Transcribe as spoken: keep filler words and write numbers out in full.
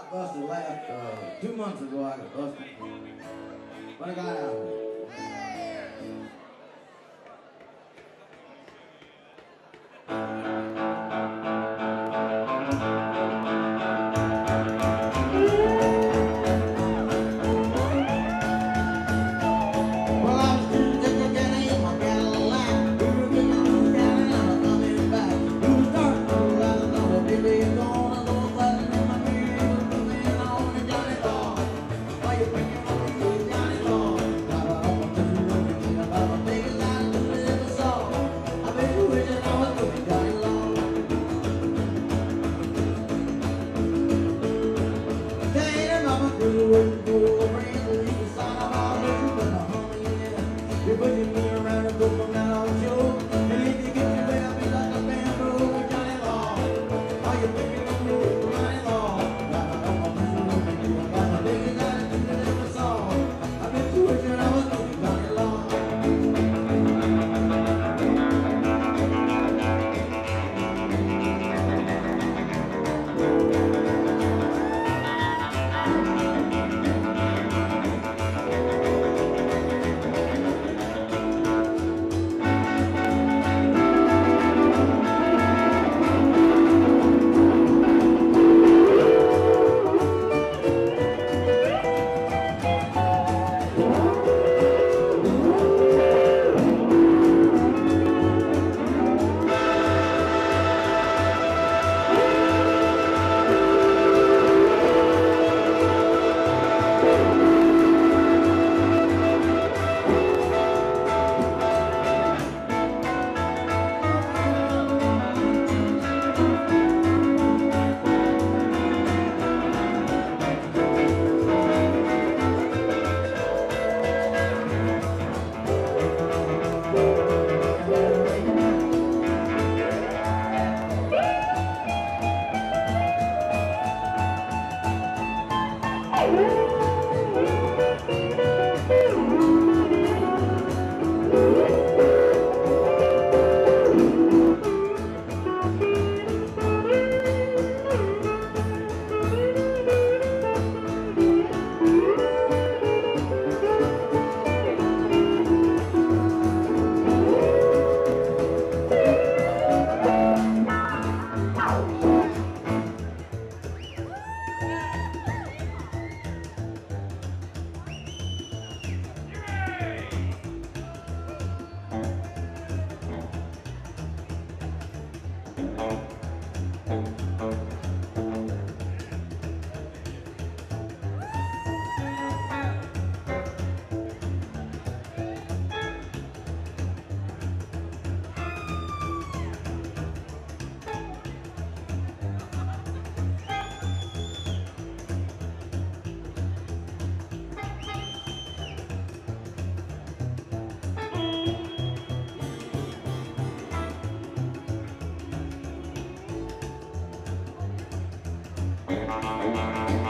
busted last uh, two months ago. I got busted, but I got out of it. You're pushing me around and put me down on show. And if you get your way, I'll be like a bamboo with Johnny Law. Are you picking on me, Johnny Law? Got my own business, I got my biggest attitude I ever saw. I've been to it and I was looking Johnny Law. Thank you.